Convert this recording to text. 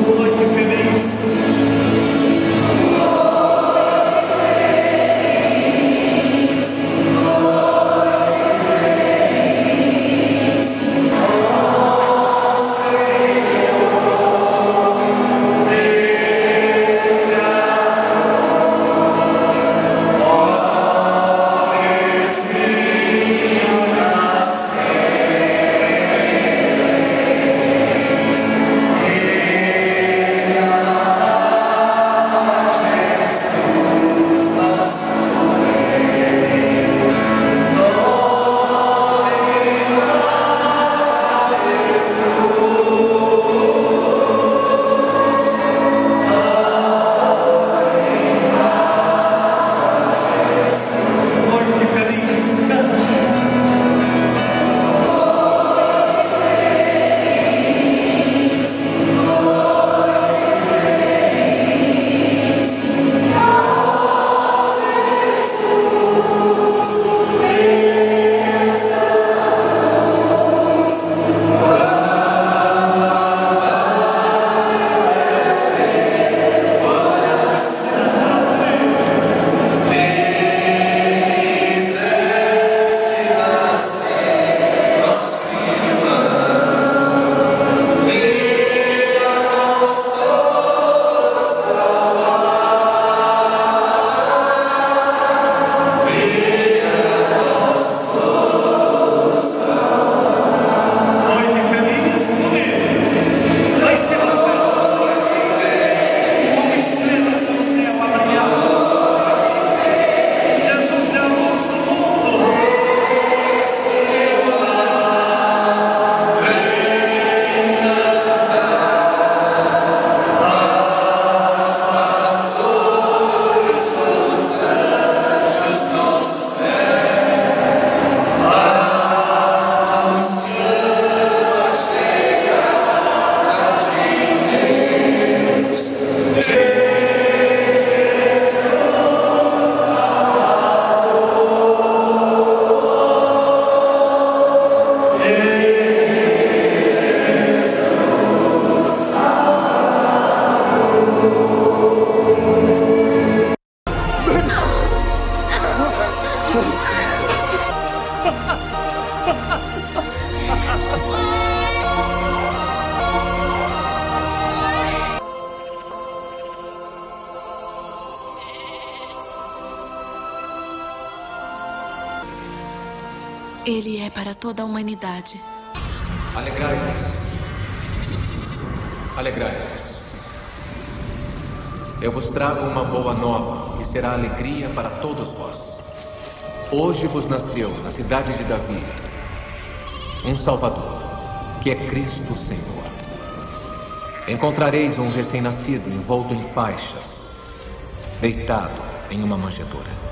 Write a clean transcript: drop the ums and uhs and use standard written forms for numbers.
Noite feliz. Ele é para toda a humanidade. Alegrai-vos. Alegrai-vos. Eu vos trago uma boa nova, que será alegria para todos vós. Hoje vos nasceu, na cidade de Davi, um Salvador, que é Cristo Senhor. Encontrareis um recém-nascido envolto em faixas, deitado em uma manjedoura.